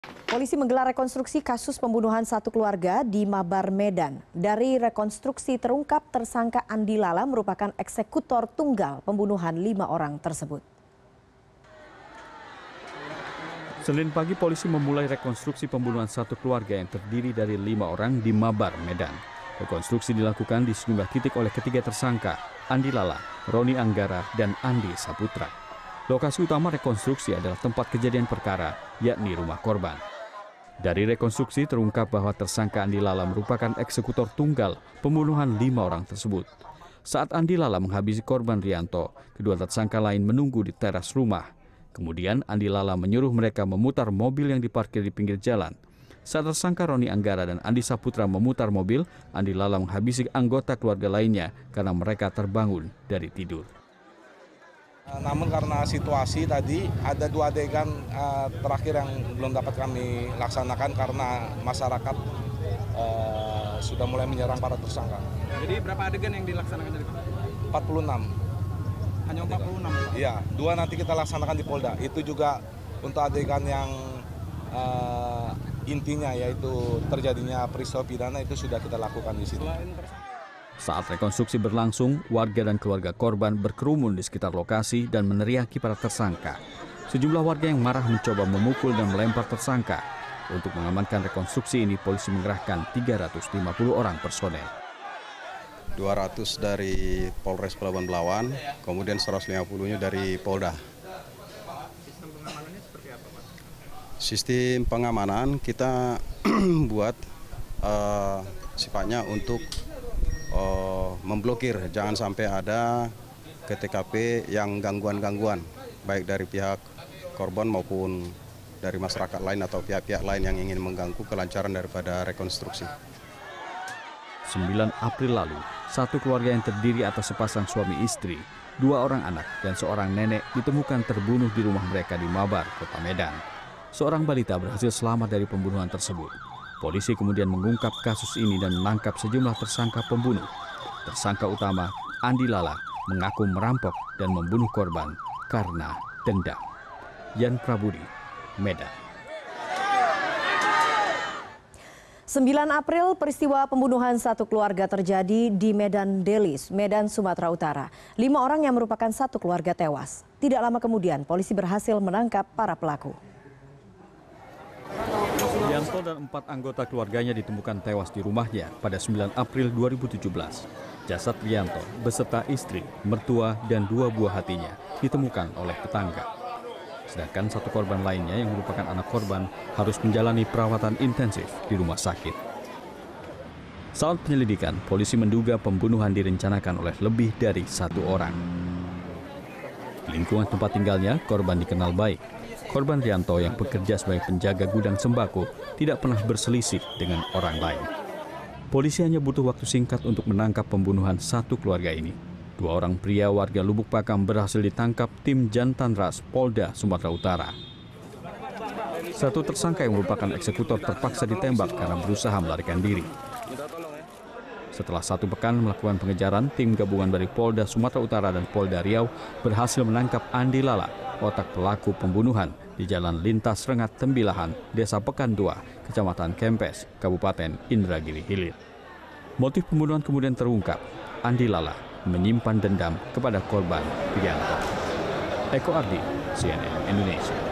Polisi menggelar rekonstruksi kasus pembunuhan satu keluarga di Mabar, Medan. Dari rekonstruksi terungkap tersangka Andi Lala merupakan eksekutor tunggal pembunuhan 5 orang tersebut. Senin pagi polisi memulai rekonstruksi pembunuhan satu keluarga yang terdiri dari 5 orang di Mabar, Medan. Rekonstruksi dilakukan di sejumlah titik oleh ketiga tersangka, Andi Lala, Roni Anggara, dan Andi Saputra. Lokasi utama rekonstruksi adalah tempat kejadian perkara, yakni rumah korban. Dari rekonstruksi terungkap bahwa tersangka Andi Lala merupakan eksekutor tunggal pembunuhan 5 orang tersebut. Saat Andi Lala menghabisi korban Rianto, kedua tersangka lain menunggu di teras rumah. Kemudian Andi Lala menyuruh mereka memutar mobil yang diparkir di pinggir jalan. Saat tersangka Roni Anggara dan Andi Saputra memutar mobil, Andi Lala menghabisi anggota keluarga lainnya karena mereka terbangun dari tidur. Namun karena situasi tadi ada 2 adegan terakhir yang belum dapat kami laksanakan karena masyarakat sudah mulai menyerang para tersangka. Jadi berapa adegan yang dilaksanakan dari 46. Hanya 46? Iya, 2 nanti kita laksanakan di Polda. Itu juga untuk adegan yang intinya yaitu terjadinya peristiwa pidana itu sudah kita lakukan di situ. Saat rekonstruksi berlangsung, warga dan keluarga korban berkerumun di sekitar lokasi dan meneriaki para tersangka. Sejumlah warga yang marah mencoba memukul dan melempar tersangka. Untuk mengamankan rekonstruksi ini, polisi mengerahkan 350 orang personel. 200 dari Polres Pelabuhan Belawan, kemudian 150-nya dari Polda. Sistem pengamanannya seperti apa, Pak? Sistem pengamanan kita buat sifatnya untuk memblokir, jangan sampai ada ke TKP yang gangguan-gangguan, baik dari pihak korban maupun dari masyarakat lain atau pihak-pihak lain yang ingin mengganggu kelancaran daripada rekonstruksi. 9 April lalu, satu keluarga yang terdiri atas sepasang suami istri, 2 orang anak, dan seorang nenek ditemukan terbunuh di rumah mereka di Mabar, Kota Medan. Seorang balita berhasil selamat dari pembunuhan tersebut. Polisi kemudian mengungkap kasus ini dan menangkap sejumlah tersangka pembunuh. Tersangka utama, Andi Lala, mengaku merampok dan membunuh korban karena dendam. Yan Prabudi, Medan. 9 April, peristiwa pembunuhan satu keluarga terjadi di Medan Delis, Medan, Sumatera Utara. 5 orang yang merupakan satu keluarga tewas. Tidak lama kemudian, polisi berhasil menangkap para pelaku. Rianto dan 4 anggota keluarganya ditemukan tewas di rumahnya pada 9 April 2017. Jasad Rianto beserta istri, mertua, dan 2 buah hatinya ditemukan oleh tetangga. Sedangkan satu korban lainnya yang merupakan anak korban harus menjalani perawatan intensif di rumah sakit. Saat penyelidikan, polisi menduga pembunuhan direncanakan oleh lebih dari 1 orang. Di lingkungan tempat tinggalnya, korban dikenal baik. Korban Rianto yang bekerja sebagai penjaga gudang sembako tidak pernah berselisih dengan orang lain. Polisi hanya butuh waktu singkat untuk menangkap pembunuhan satu keluarga ini. 2 orang pria warga Lubuk Pakam berhasil ditangkap tim Jantan Ras Polda Sumatera Utara. Satu tersangka yang merupakan eksekutor terpaksa ditembak karena berusaha melarikan diri. Setelah 1 pekan melakukan pengejaran, tim gabungan dari Polda Sumatera Utara dan Polda Riau berhasil menangkap Andi Lala, otak pelaku pembunuhan di Jalan Lintas Rengat Tembilahan, Desa Pekan 2, Kecamatan Kempes, Kabupaten Indragiri Hilir. Motif pembunuhan kemudian terungkap. Andi Lala menyimpan dendam kepada korban Rianto. Eko Ardi, CNN Indonesia.